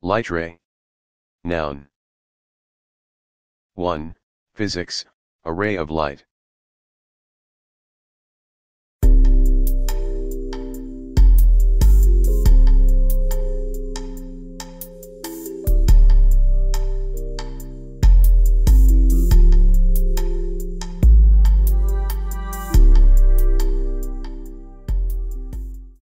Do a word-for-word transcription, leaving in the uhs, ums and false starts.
Lightray. Noun. one. Physics, a ray of light.